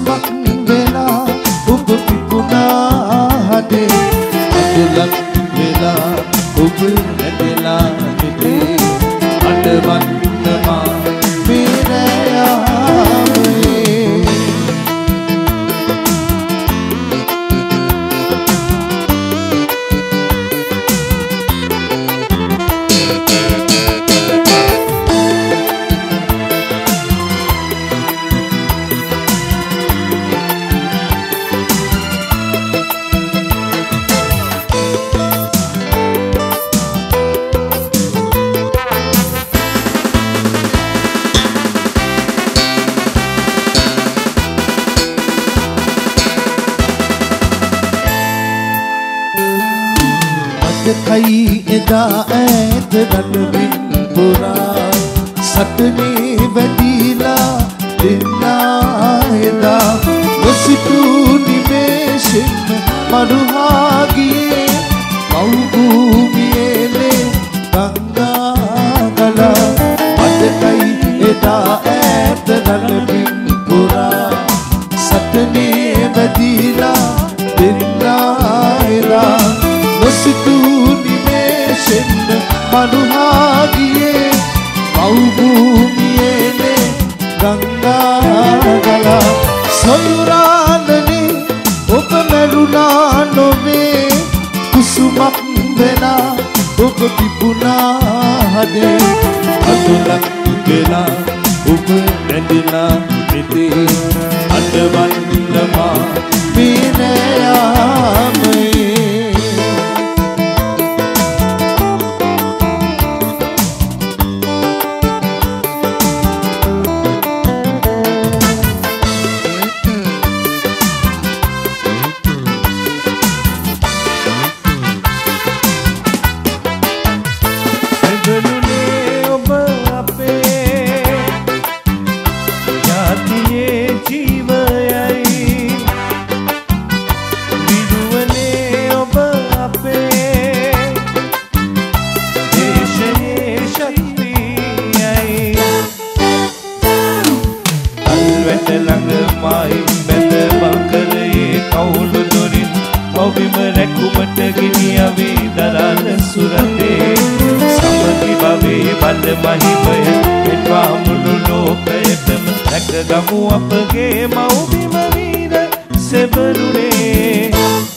කුසුමක් වෙලා ඔබ පිපුණා හදේ අඳුලක් වෙලා ඔබ නැදලා හිතේ අඬවන්න මා කයි එදා ඈත රටවින් පුරා සටනේ වැදිලා දෙන්නා එදා නොසිටු නිමේෂෙන් මරුහා ගියේ මව්භූමියේ ගංගා ගලා අදකයි එදා ඈත රටවින් පුරා සටනේ වැදිලා දෙන්නා එදා නොසිටු මනුහා ගියේ මව්භූමියේ ගංගා ගලා සොයුරානනේ ඔබ මැරුණා නොවේ කුසුමක් වෙලා ඔබ පිපුණා හදේ අඳුලක් වෙලා ඔබ නැදිලා හිතේ අඬවන්න මා පිනයාමේ ගමු අපගේ මව්බිම වීර සෙබළුනේ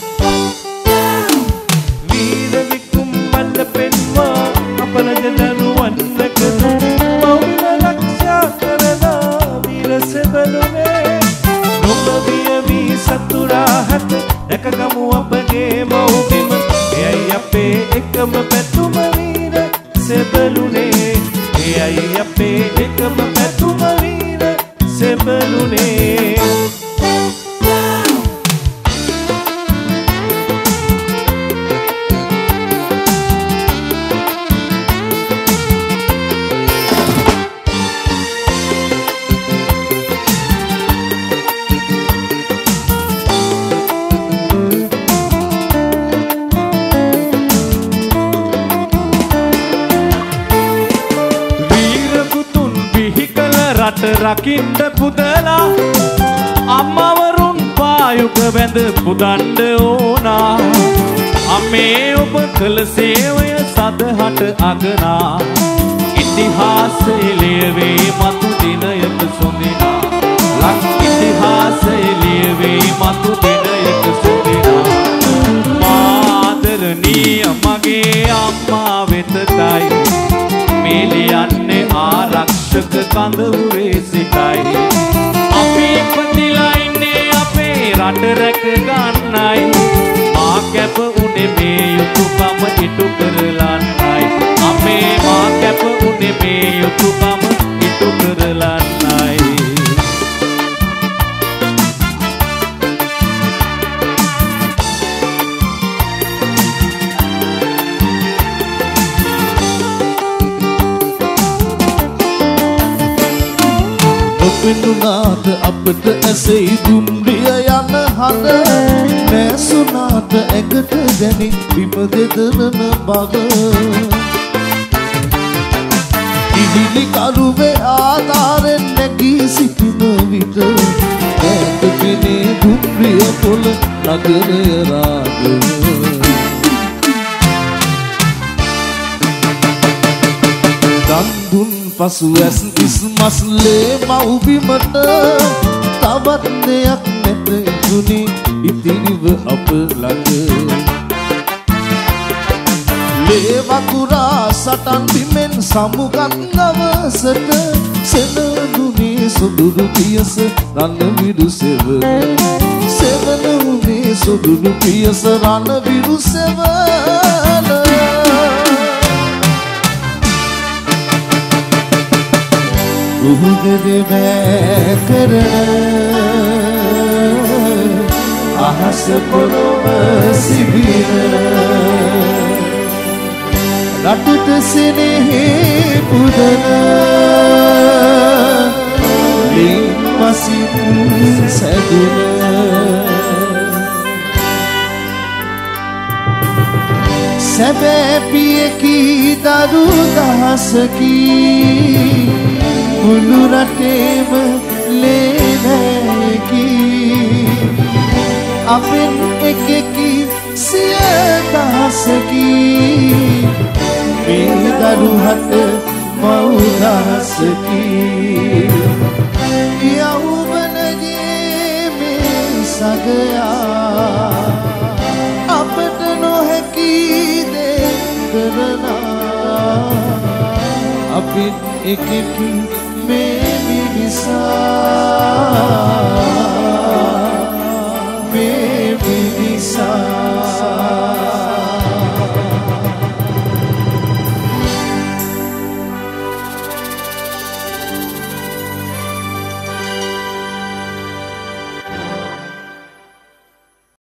වීර විකුම් මල්ල පෙන්වා අපලජ දරුවන් රැකතු මව්බිම රක්ෂා කරලා වීර සෙබළුනේ නොබිය වී සතුරා හත දැකගමු අපගේ මව්බිම එයයි අපේ එකම පැතුම වීර සෙබළුනේ එයයි අපේ එකම පැතුම වීර සෙබළුනේ රකින්න පුදලා අම්මවරුන් පායුක වැඳ පුදන්න ඕනා අම්මේ ඔබ කළ සේවය සදහට අගනා ඉතිහාසයේ ලියවේ මතු දිනයක සොඳිනා ලක් ඉතිහාසයේ ලියවේ මතු දිනයක සොඳිනා මාදරණීය මගේ අම්මා වෙතටයි මේ ලියන්නේ ආරක්ෂක කඳවුරේ සිටයි අපි ඉපදිලා ඉන්නේ අපේ රට රැක ගන්නයි මා කැප උනේ මේ යුතුයකම ඉටු කරලන්නයි අපේ මා කැප උනේ මේ යුතුයකම ඉටු කරලන්නයි පින්නුනාට අපට ඇසෙයි දුම්රිය යන හඳ නැසුනාට ඇඟට දැනි බිම දෙදරන බව ඉදිලි කරුවේ ආධාරෙන් නැගී සිටින විට ඈත නගරය රාගය දන්දුන් පසු ඇස් ඉස්මස්ලේ මව්බිමට තවත් දෙයක් නැත ඉතුනි ඉතිරිව අප ළඟ ලේ වකුරා සටන් බිමෙන් සමුගත් අවසට සෙනගුනේ සොදුරු පියස රණවිරු සෙවන සෙවනුනේ සොදුරු පියස රණවිරු සෙවන උහුදේ බෑකර අහස පොළොව සිබිර රටට සෙනෙහි පුදන ලින් මසින් සැදුන සැබෑ පියකි දරු දහසකි මුළු රටේම ලේනැකි අපෙන් එකෙකි සිය දහසකි මේ දරුහට මව්දහසකි යෞවනගේ මේ සගයා අපට නොහැකි දේ කරනා අපිත් එකෙකි මේ මිනිසා